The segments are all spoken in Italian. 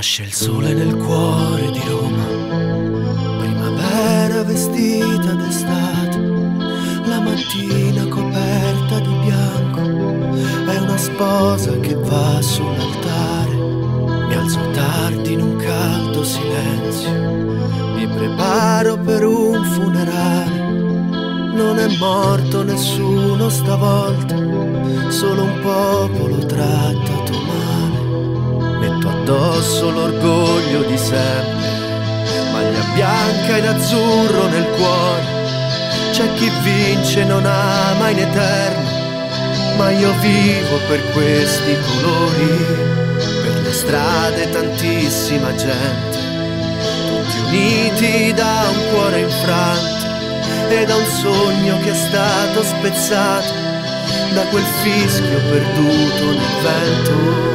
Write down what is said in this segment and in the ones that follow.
Nasce il sole nel cuore di Roma, primavera vestita d'estate, la mattina coperta di bianco, è una sposa che va sull'altare. Mi alzo tardi in un caldo silenzio, mi preparo per un funerale. Non è morto nessuno stavolta, solo un popolo trattato male. Metto addosso l'orgoglio di sempre, maglia bianca ed azzurro nel cuore. C'è chi vince e non ama in eterno, ma io vivo per questi colori. Per le strade tantissima gente, tutti uniti da un cuore infranto e da un sogno che è stato spezzato da quel fischio perduto nel vento.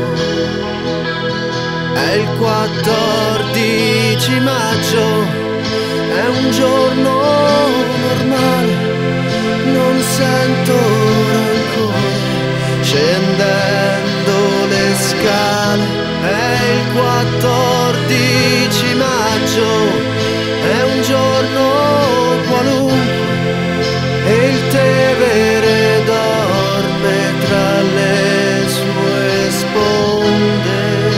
È il 14 maggio, è un giorno normale, non sento rancore scendendo le scale. È il 14 maggio, è un giorno qualunque e il Tevere dorme tra le sue sponde.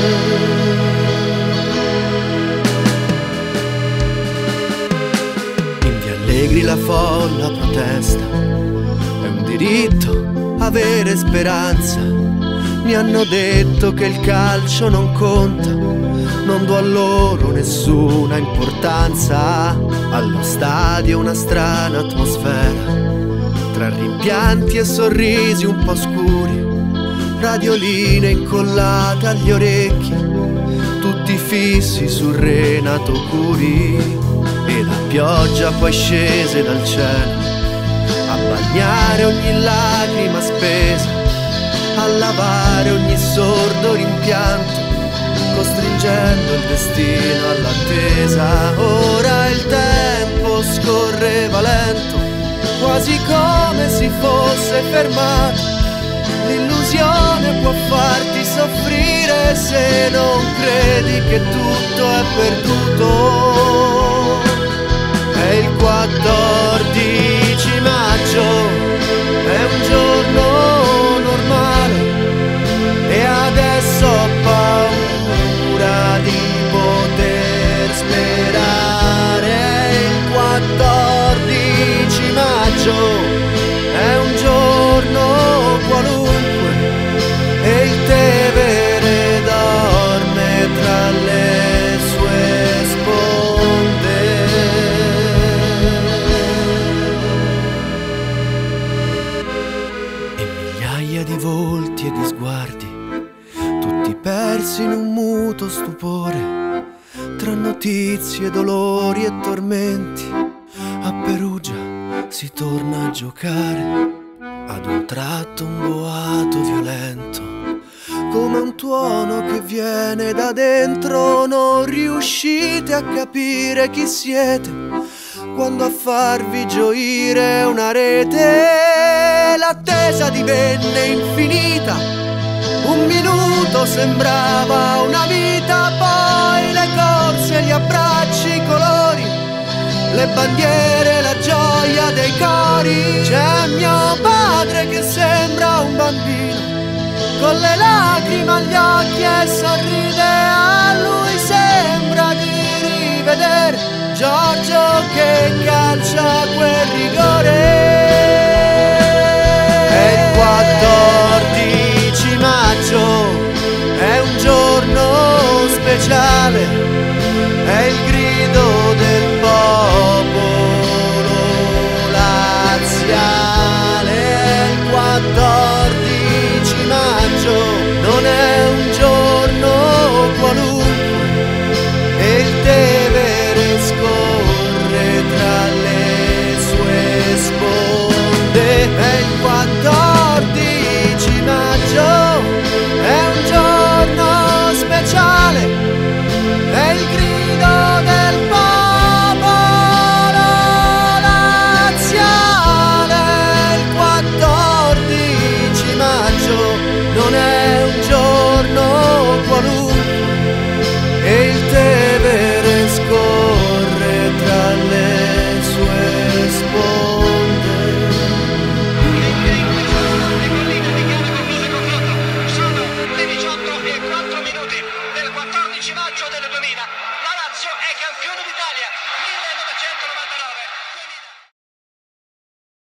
In via Allegri la folla protesta, è un diritto avere speranza. Mi hanno detto che il calcio non conta, non do a loro nessuna importanza. Allo stadio una strana atmosfera, tra rimpianti e sorrisi un po' scuri, radioline incollate agli orecchi, tutti fissi su Renato Curi. E la pioggia poi scese dal cielo a bagnare ogni lacrima spesa, a lavare ogni sordo rimpianto, costringendo il destino all'attesa. Ora il tempo scorreva lento, quasi come si fosse fermato. L'illusione può farti soffrire se non credi che tutto è perduto. È il 14 maggio, è un giorno normale e adesso ho paura di poter sperare. È il 14 maggio, è un giorno qualunque e il Tevere dorme tra le sue sponde. E migliaia di volti e di sguardi, tutti persi in un muto stupore, tra notizie, dolori e tormenti. A Perugia si torna a giocare, ad un tratto un boato violento, come un tuono che viene da dentro. Non riuscite a capire chi siete quando a farvi gioire una rete. L'attesa divenne infinita, un minuto sembrava una vita, poi le corse, gli abbracci, i colori, le bandiere, la gioia dei cori. C'è mio padre che sembra un bambino, con le lacrime agli occhi e sorride. A lui sembra di rivedere Giorgio che calcia quel rigore. È il 14 maggio, è un giorno speciale,